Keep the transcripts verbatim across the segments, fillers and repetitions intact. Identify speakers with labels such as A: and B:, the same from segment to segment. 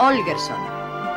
A: Holgersson.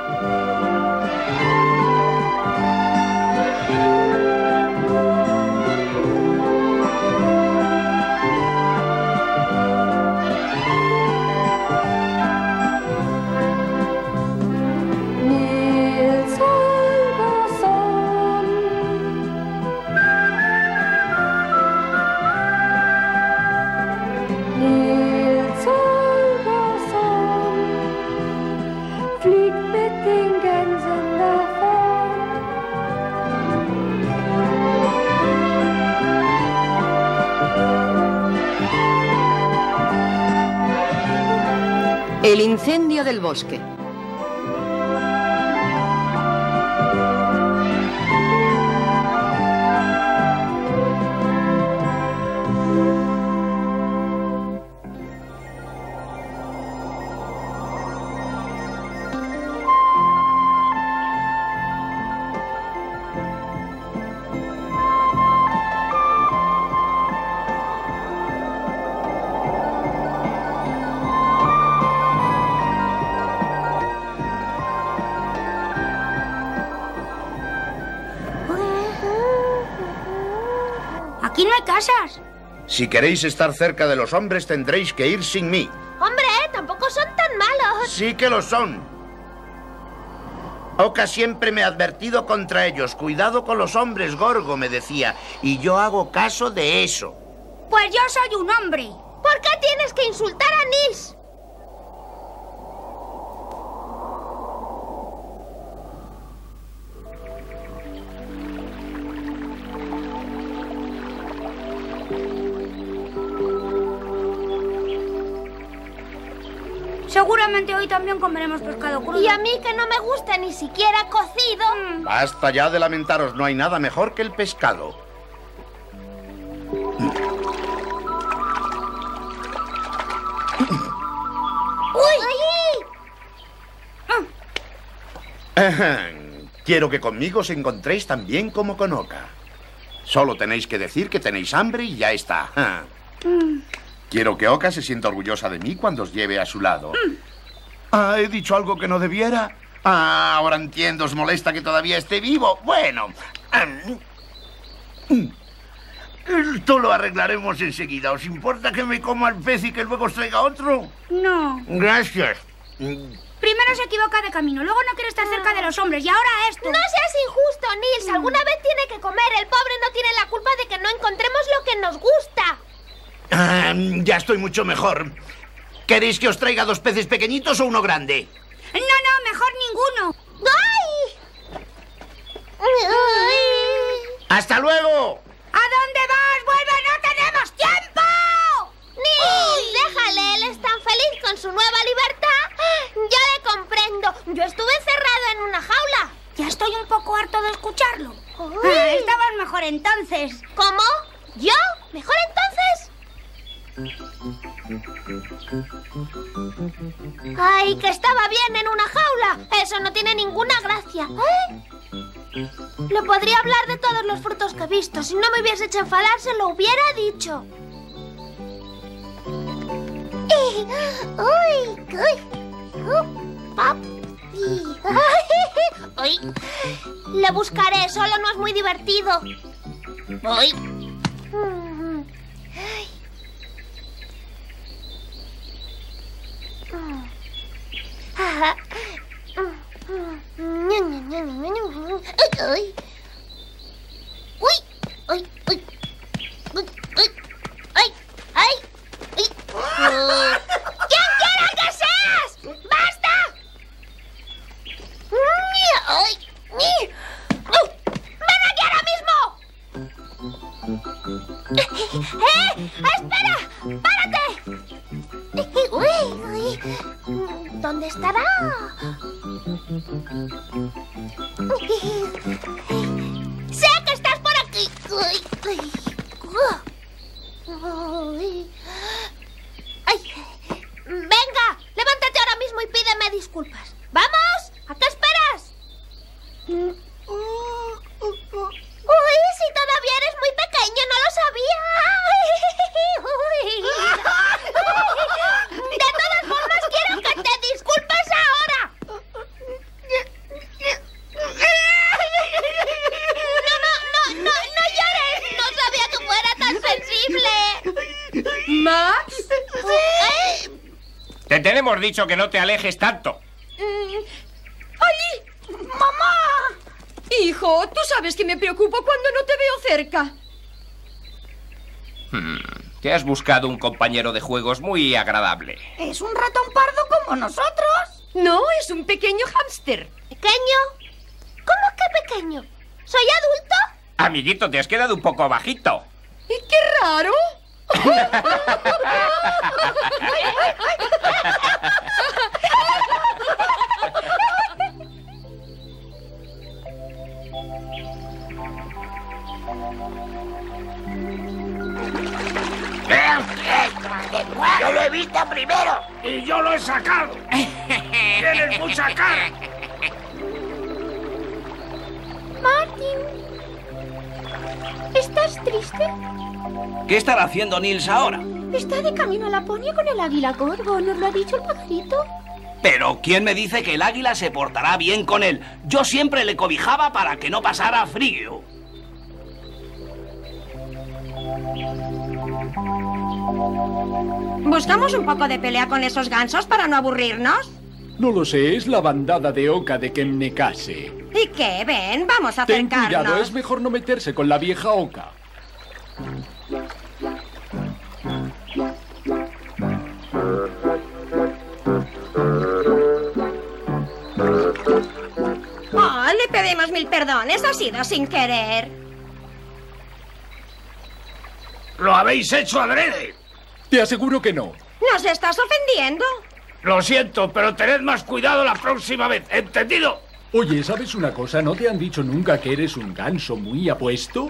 A: El incendio del bosque.
B: Aquí no hay casas.
C: Si queréis estar cerca de los hombres, tendréis que ir sin mí.
D: Hombre, tampoco son tan malos.
C: Sí que lo son. Oka siempre me ha advertido contra ellos. Cuidado con los hombres, Gorgo, me decía. Y yo hago caso de eso.
B: Pues yo soy un hombre.
D: ¿Por qué tienes que insultar a Nils?
B: Seguramente hoy también comeremos pescado crudo.
D: Y a mí, que no me gusta ni siquiera cocido.
B: Mm.
C: Basta ya de lamentaros. No hay nada mejor que el pescado.
D: ¡Uy!
C: Quiero que conmigo os encontréis tan bien como con Oka. Solo tenéis que decir que tenéis hambre y ya está.
B: Mm.
C: Quiero que Oka se sienta orgullosa de mí cuando os lleve a su lado. Mm. Ah, ¿he dicho algo que no debiera? Ah, ahora entiendo. ¿Os molesta que todavía esté vivo? Bueno. Esto lo arreglaremos enseguida. ¿Os importa que me coma el pez y que luego os traiga otro?
B: No.
C: Gracias.
B: Primero se equivoca de camino, luego no quiere estar cerca de los hombres y ahora esto.
D: No seas injusto, Nils. Alguna vez tiene que comer. El pobre no tiene la culpa de que no encontremos lo que nos gusta.
C: Ah, ya estoy mucho mejor. ¿Queréis que os traiga dos peces pequeñitos o uno grande?
B: No, no, mejor ninguno.
D: ¡Ay! ¡Ay!
C: ¡Hasta luego!
B: ¿A dónde vas? ¡Vuelve! ¡No tenemos tiempo!
D: ¡Nils! Déjale, él es tan feliz con su nueva libertad. Yo le comprendo. Yo estuve encerrado en una jaula.
B: Ya estoy un poco harto de escucharlo.
D: Uy.
B: Ah, estabas mejor entonces.
D: ¿Cómo? ¿Yo? ¿Mejor entonces? ¡Ay, que estaba bien en una jaula! Eso no tiene ninguna gracia. ¿Eh? Le podría hablar de todos los frutos que he visto. Si no me hubiese hecho enfadar, se lo hubiera dicho. ¡Uy! ¡Uy! ¡Uh! ¡Papi! ¡Uy! Le buscaré, solo no es muy divertido. ¡Uy! ¡Uy! ¡Uy! ¡Uy! ¡Ay! ¡Ay! ¿Quién quiera que seas? ¡Basta! ¡Ay! ¡Ven aquí ahora mismo! ¡Eh! ¡Espera! ¡Párate! ¡Uy! Uy. ¿Dónde estará? ¡Sé que estás por aquí! ¡Uy! ¡Uy! ¡Uy! ¡Ay! ¡Venga! ¡Levántate ahora mismo y pídeme disculpas! ¡Vamos! ¿A qué esperas? ¡Uy! Si todavía eres muy pequeño, no lo sabía. ¡Uy! De todas formas, quiero que te disculpes ahora.
E: ¿Max?
D: ¿Eh?
F: Te tenemos dicho que no te alejes tanto.
E: ¡Ay! ¡Mamá! Hijo, tú sabes que me preocupo cuando no te veo cerca.
F: Hmm, te has buscado un compañero de juegos muy agradable.
G: Es un ratón pardo como nosotros.
E: No, es un pequeño hámster.
D: ¿Pequeño? ¿Cómo que pequeño? ¿Soy adulto?
F: Amiguito, te has quedado un poco bajito.
E: ¿Y qué raro?
H: Yo lo he visto primero y yo lo he sacado. Tienes mucha cara.
D: Martin, ¿estás triste?
I: ¿Qué estará haciendo Nils ahora?
D: Está de camino a Laponia con el águila gorgo, ¿nos lo ha dicho el pajarito?
I: Pero ¿quién me dice que el águila se portará bien con él? Yo siempre le cobijaba para que no pasara frío.
E: ¿Buscamos un poco de pelea con esos gansos para no aburrirnos?
J: No lo sé, es la bandada de Oca de Kemnekase.
E: ¿Y qué? Ven, vamos a
J: Ten
E: acercarnos.
J: cuidado, es mejor no meterse con la vieja Oca.
E: Oh, le pedimos mil perdones, ha sido sin querer.
H: Lo habéis hecho adrede.
J: Te aseguro que no.
E: ¿Nos estás ofendiendo?
H: Lo siento, pero tened más cuidado la próxima vez, ¿entendido?
J: Oye, ¿sabes una cosa? ¿No te han dicho nunca que eres un ganso muy apuesto?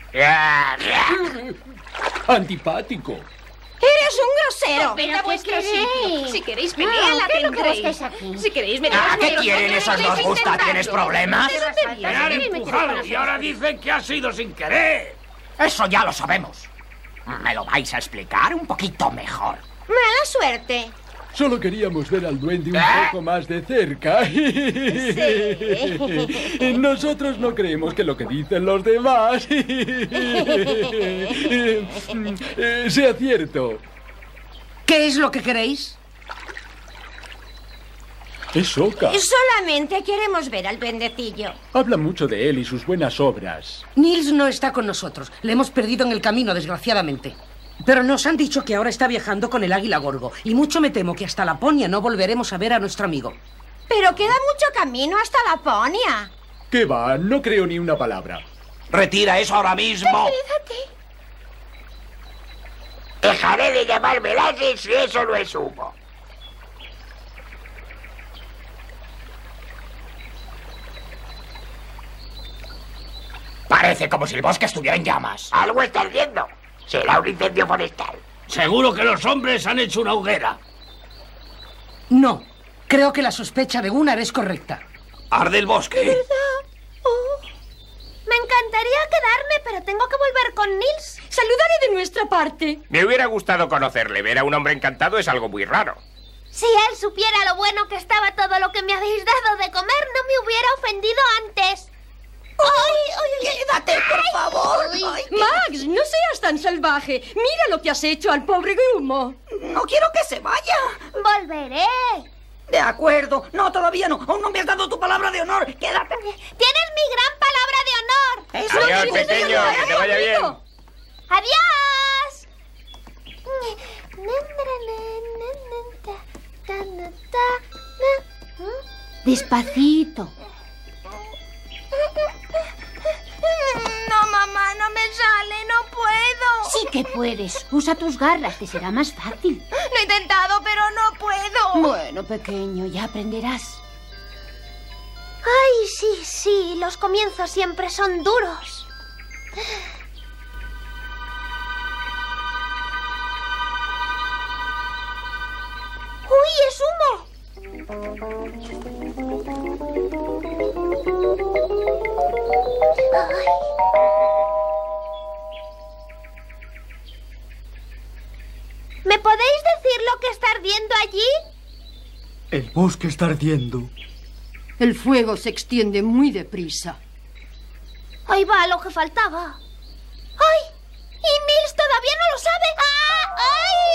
J: Antipático.
E: ¡Eres un grosero!
D: ¿Pero qué queréis?
G: Si queréis pelea,
D: No,
G: la
D: ¿qué es lo que
G: tendréis.
D: buscáis aquí?
G: Si queréis me
F: Ah, ¿qué quieren esos dos busca? ¿Tienes problemas?
H: Me han empujado y ahora dicen que ha sido sin querer.
K: Eso ya lo sabemos. ¿Me lo vais a explicar un poquito mejor?
E: Mala suerte.
J: Solo queríamos ver al duende un
K: ¿Eh?
J: poco más de cerca. Nosotros no creemos que lo que dicen los demás eh, sea cierto.
A: ¿Qué es lo que queréis?
J: Es Oca.
E: Solamente queremos ver al duendecillo.
J: Habla mucho de él y sus buenas obras.
A: Nils no está con nosotros. Le hemos perdido en el camino, desgraciadamente. Pero nos han dicho que ahora está viajando con el águila gorgo. Y mucho me temo que hasta Laponia no volveremos a ver a nuestro amigo.
E: Pero queda mucho camino hasta Laponia.
J: ¿Qué va? No creo ni una palabra.
I: Retira eso ahora mismo.
H: Dejaré de llamarme láser si eso no es humo.
K: Parece como si el bosque estuviera en llamas.
H: Algo está ardiendo. Será un incendio forestal. Seguro que los hombres han hecho una hoguera.
A: No. Creo que la sospecha de Gunnar es correcta.
I: ¿Arde el bosque?
D: Oh. Me encantaría quedarme, pero tengo que volver con Nils.
E: Saludaré de nuestra parte.
F: Me hubiera gustado conocerle. Ver a un hombre encantado es algo muy raro.
D: Si él supiera lo bueno que estaba todo lo que me habéis dado de comer, no me hubiera ofendido antes.
G: ¡Ay, ay, quédate, por favor!
D: Ay.
G: Ay,
E: Max, no seas tan salvaje. Mira lo que has hecho al pobre Grumo.
G: no quiero que se vaya.
D: Volveré.
G: De acuerdo. No, todavía no. Aún no me has dado tu palabra de honor. Quédate.
D: Tienes mi gran palabra de honor.
G: Eso
F: Adiós,
G: sí,
F: pequeño,
G: sí,
F: que te vaya bien.
D: Adiós. Despacito.
B: No, mamá, no me sale, no puedo.
D: Sí que puedes. Usa tus garras, te será más fácil.
B: Lo he intentado, pero no puedo.
D: Bueno, pequeño, ya aprenderás. Ay, sí, sí, los comienzos siempre son duros. ¡Uy, es humo! Ay. ¿Me podéis decir lo que está ardiendo allí?
L: El bosque está ardiendo.
M: El fuego se extiende muy deprisa.
D: Ahí va lo que faltaba. ¡Ay! ¿Y Nils todavía no lo sabe? ¡Ah! ¡Ay!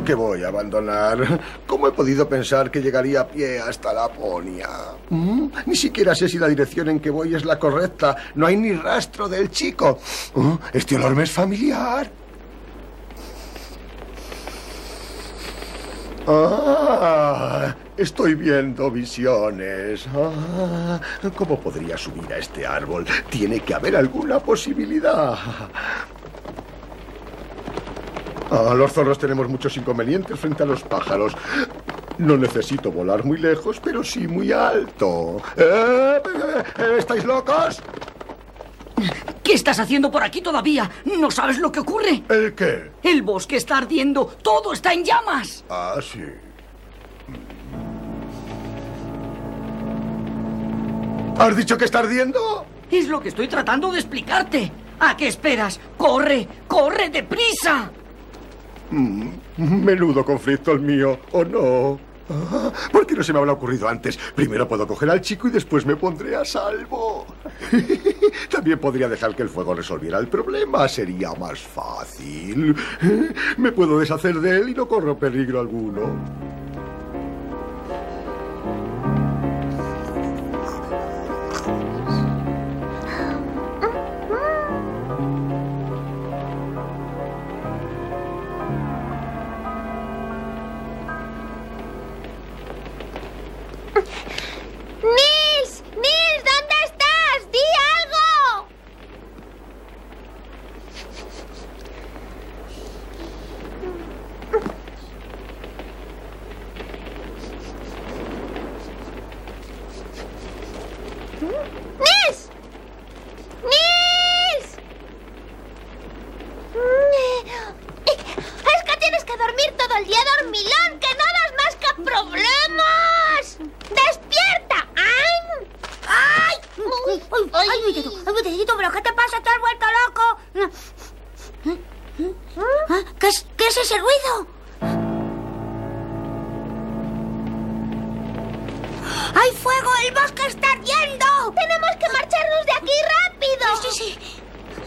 N: que voy a abandonar. ¿Cómo he podido pensar que llegaría a pie hasta Laponia? ¿Mm? Ni siquiera sé si la dirección en que voy es la correcta. No hay ni rastro del chico. ¿Mm? Este olor me es familiar. Ah, estoy viendo visiones. Ah, ¿cómo podría subir a este árbol? Tiene que haber alguna posibilidad. Ah, los zorros tenemos muchos inconvenientes frente a los pájaros. No necesito volar muy lejos, pero sí muy alto. ¿Eh? ¿Estáis locos?
G: ¿Qué estás haciendo por aquí todavía? ¿No sabes lo que ocurre?
N: ¿El qué?
G: El bosque está ardiendo. Todo está en llamas.
N: Ah, sí. ¿Has dicho que está ardiendo?
G: Es lo que estoy tratando de explicarte. ¿A qué esperas? ¡Corre! ¡Corre deprisa!
N: Mm, menudo conflicto el mío, ¿o no? Ah, ¿por qué no se me habrá ocurrido antes? Primero puedo coger al chico y después me pondré a salvo. También podría dejar que el fuego resolviera el problema. Sería más fácil. Me puedo deshacer de él y no corro peligro alguno.
D: ¡Nils! ¡Nils! ¿Dónde estás? ¡Di algo! ¡Nils! ¡Nils! Es que tienes que dormir todo el día dormilón, que no das más que problemas. ¡Despierta! ¡Ay! ¡Ay! ¡Ay, ay, ay, Muchachito! ¿Pero qué te pasa? ¿Te has vuelto loco? ¿Qué es, qué es ese ruido? ¡Hay fuego! ¡El bosque está ardiendo! ¡Tenemos que marcharnos de aquí rápido! Sí, sí, sí.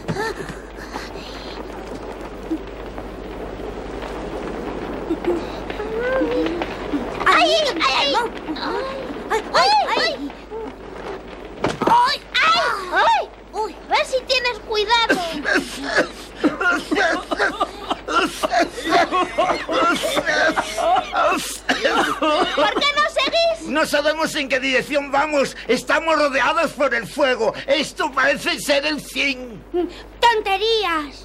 D: ¡Ay! ¡Ay! ¡Ay! ¡Ay! ¡Ay! ¡Ay! ¡Ay! ¡Uy! A ver si tienes cuidado. ¿Por qué no seguís?
H: No sabemos en qué dirección vamos. Estamos rodeados por el fuego. Esto parece ser el fin.
D: ¡Tonterías!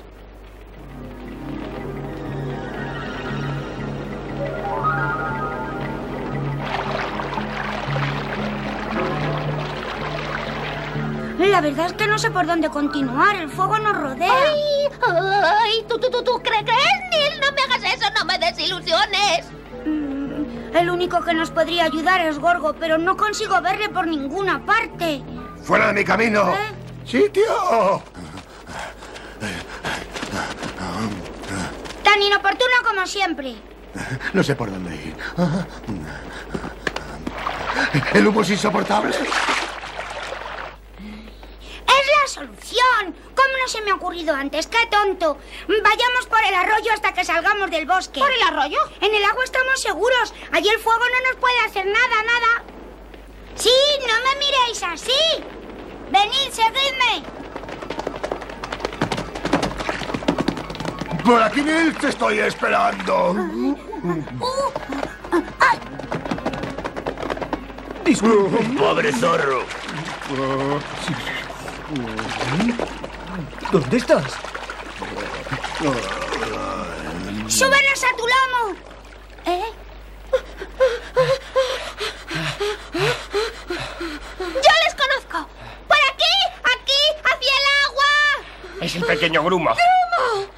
D: La verdad es que no sé por dónde continuar. El fuego nos rodea. ¡Ay! ¡Ay! ¿Tú, tú, tú, tú crees, Nils? No me hagas eso, no me des ilusiones. Mm, el único que nos podría ayudar es Gorgo, pero no consigo verle por ninguna parte.
N: ¡Fuera de mi camino!
D: ¿Eh?
N: ¡Sitio!
D: Tan inoportuno como siempre.
N: No sé por dónde ir. El humo es insoportable.
D: ¡Es la solución! ¿Cómo no se me ha ocurrido antes? ¡Qué tonto! Vayamos por el arroyo hasta que salgamos del bosque. ¿Por el arroyo? En el agua estamos seguros. Allí el fuego no nos puede hacer nada, nada. ¡Sí! ¡No me miréis así! ¡Venid, seguidme!
N: Por aquí, Nils, te estoy esperando.
D: Uh, ay.
N: Disculpe.
H: Pobre zorro.
L: ¿Dónde estás?
D: ¡Súbenos a tu lomo! ¿Eh? ¡Yo les conozco! ¡Por aquí! ¡Aquí! ¡Hacia el agua!
F: Es el pequeño Grumo.
E: ¡Grumo!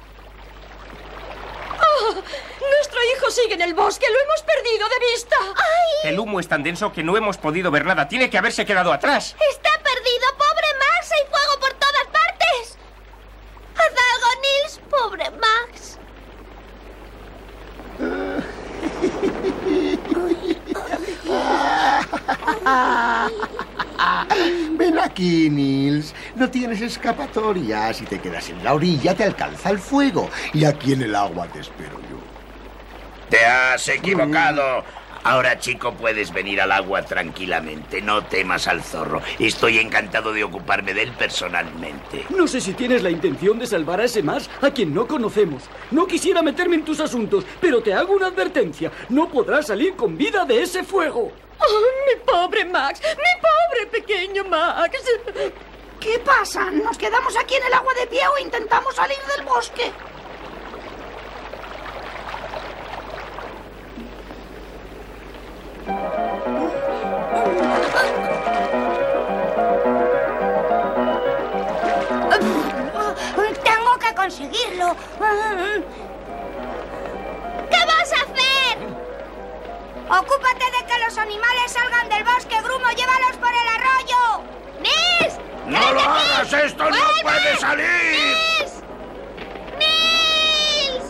E: Oh, nuestro hijo sigue en el bosque. Lo hemos perdido de vista.
D: ¡Ay!
F: El humo es tan denso que no hemos podido ver nada. Tiene que haberse quedado atrás.
D: ¡Está perdido! ¡Pobre Max! ¡Hay fuego por todas partes! ¡Haz algo, Nils! ¡Pobre Max!
N: Ven aquí, Nils. No tienes escapatoria. Si te quedas en la orilla, te alcanza el fuego. Y aquí en el agua te espero yo.
C: Te has equivocado. Ahora, chico, puedes venir al agua tranquilamente. No temas al zorro. Estoy encantado de ocuparme de él personalmente.
L: No sé si tienes la intención de salvar a ese Max a quien no conocemos. No quisiera meterme en tus asuntos, pero te hago una advertencia. No podrás salir con vida de ese fuego.
E: Oh, mi pobre Max, mi pobre pequeño Max.
O: ¿Qué pasa? ¿Nos quedamos aquí en el agua de pie o intentamos salir del bosque?
D: Tengo que conseguirlo. ¿Qué vas a hacer? Ocúpate de que los animales salgan del bosque, Grumo. Llévalos por el arroyo. ¡Nis!
H: ¡No lo hagas! ¡Esto no puede salir!
D: ¡Nis! ¡Nis!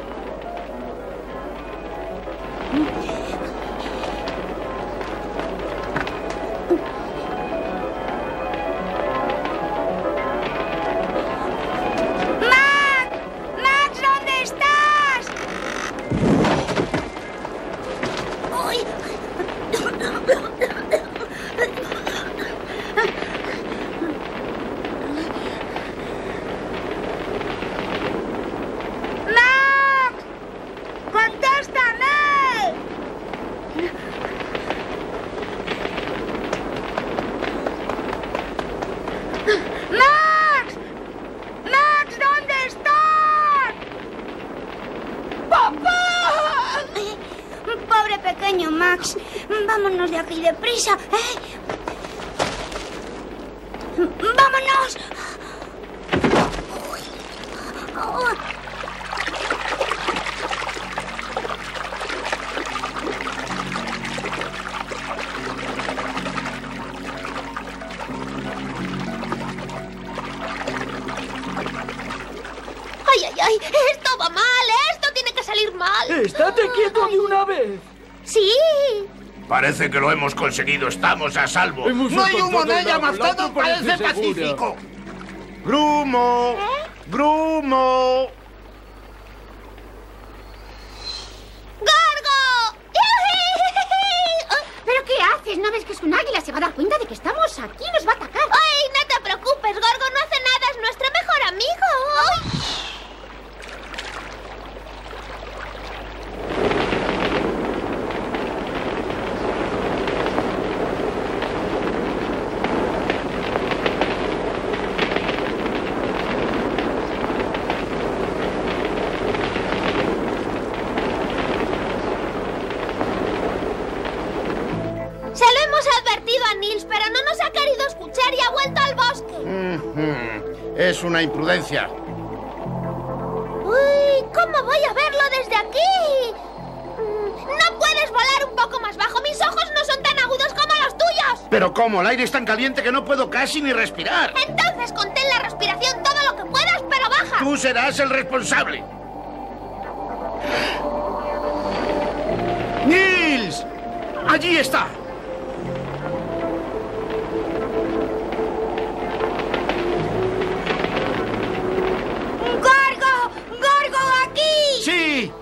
D: ¡Max! ¡Max, ¿dónde estás? ¡Uy! ¡Max! ¡Contéstame! ¡Max! ¡Max, ¿dónde estás? ¡Papá! Pobre pequeño Max. Vámonos de aquí deprisa. ¿eh? ¡Vámonos! Oh.
P: ¡Ay, ay, ay! ¡Esto va mal! ¡Esto tiene que salir mal!
L: ¡Estate quieto de una vez!
P: ¡Sí!
H: Parece que lo hemos conseguido. Estamos a salvo.
L: Hemos
H: No hay humo en
L: encontrado
H: ella,
L: una
H: más
L: plata,
H: todo parece
L: parece
H: pacífico. ¡Grumo! ¡Grumo!
P: ¡Gorgo! ¿Pero qué haces? ¿No ves que es un águila? Se va a dar cuenta de que estamos aquí. Nos va a atacar. ¡Ay, no te preocupes! Gorgo no hace nada. Es nuestro mejor amigo. Se lo hemos advertido a Nils, pero no nos ha querido escuchar y ha vuelto al bosque.
C: Mm-hmm. Es una imprudencia.
P: Uy, ¿cómo voy a verlo desde aquí? ¿No puedes volar un poco más bajo? Mis ojos no son tan agudos como los tuyos.
C: Pero ¿cómo? El aire es tan caliente que no puedo casi ni respirar.
P: Entonces contén la respiración todo lo que puedas, pero baja.
C: Tú serás el responsable. ¡Nils! ¡Allí está!
D: ¡Gorgo! ¡Gorgo, aquí!
C: ¡Sí!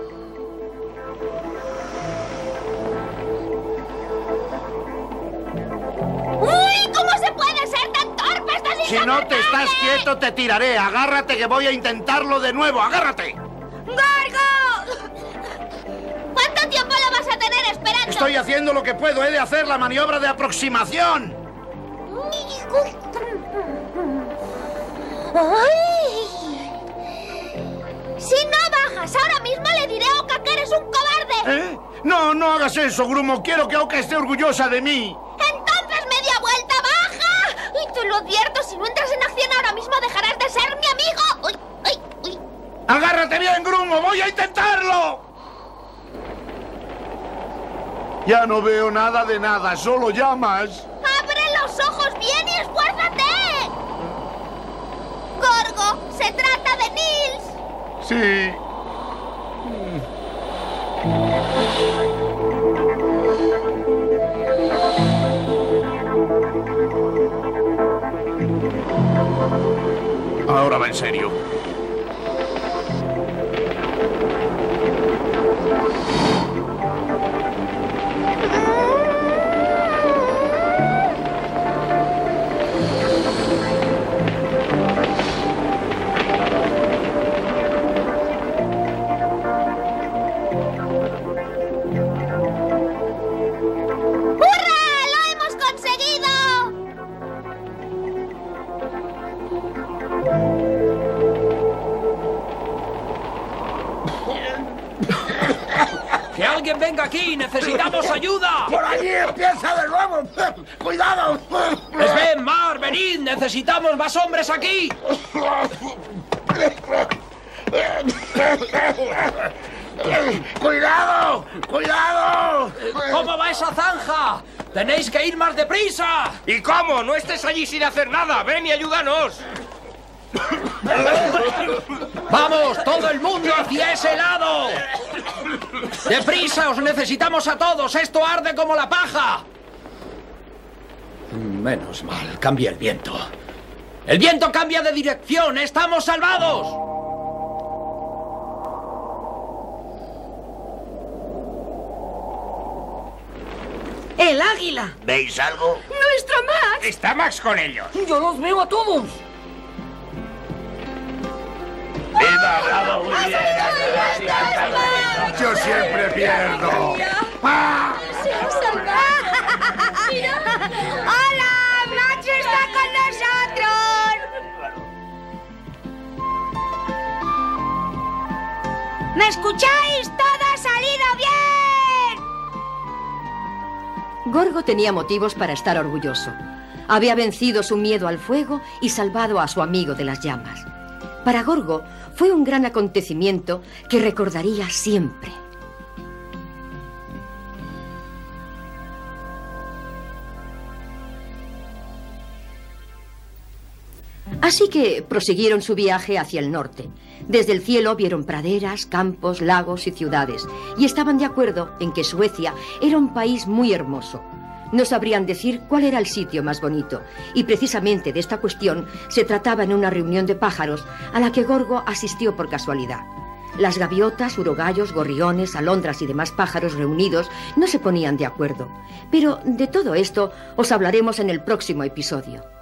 P: ¡Uy! ¿Cómo se puede ser tan torpe? ¡Estás
C: Si no te estás quieto, te tiraré. Agárrate que voy a intentarlo de nuevo. ¡Agárrate!
P: ¡Gorgo! ¿Cuánto tiempo lo vas a tener esperando?
C: Estoy haciendo lo que puedo. He de hacer la maniobra de aproximación.
P: ¡Ay! Si no bajas ahora mismo, le diré a Oka que eres un cobarde.
C: ¿Eh? No, no hagas eso, Grumo. Quiero que Oka esté orgullosa de mí.
P: Entonces, media vuelta, baja. Y te lo advierto, si no entras en acción ahora mismo, dejarás de ser mi amigo. ¡Uy, uy, uy!
C: ¡Agárrate bien, Grumo! ¡Voy a intentarlo! Ya no veo nada de nada, solo llamas.
P: ¡Abre los ojos bien y esfuérzate! Gorgo, se trata de Nils.
C: Sí. Ahora va en serio.
Q: allí! ¡Necesitamos ayuda!
H: ¡Por allí empieza de nuevo! ¡Cuidado!
Q: ¡Sven, Mar, venid! ¡Necesitamos más hombres aquí!
H: ¡Cuidado! ¡Cuidado!
Q: ¿Cómo va esa zanja? ¡Tenéis que ir más deprisa!
F: ¿Y cómo? No estés allí sin hacer nada. Ven y ayúdanos.
Q: ¡Vamos, todo el mundo hacia ese lado! ¡Deprisa! ¡Os necesitamos a todos! ¡Esto arde como la paja! Menos mal, cambia el viento. ¡El viento cambia de dirección! ¡Estamos salvados!
A: ¡El águila!
H: ¿Veis algo?
E: ¡Nuestro Max!
F: Está Max con ellos.
G: Yo los veo a todos.
H: ¡Viva, bravo! Muy bien.
N: Yo siempre pierdo.
H: ¡Ah!
E: ¡Se ha salvado! ¡Mira!
D: ¡Hola! ¡Max está con nosotros! ¿Me escucháis? ¡Todo ha salido bien!
M: Gorgo tenía motivos para estar orgulloso. Había vencido su miedo al fuego y salvado a su amigo de las llamas. Para Gorgo fue un gran acontecimiento que recordaría siempre. Así que prosiguieron su viaje hacia el norte. Desde el cielo vieron praderas, campos, lagos y ciudades, y estaban de acuerdo en que Suecia era un país muy hermoso. No sabrían decir cuál era el sitio más bonito, y precisamente de esta cuestión se trataba en una reunión de pájaros a la que Gorgo asistió por casualidad. Las gaviotas, urogallos, gorriones, alondras y demás pájaros reunidos no se ponían de acuerdo. Pero de todo esto os hablaremos en el próximo episodio.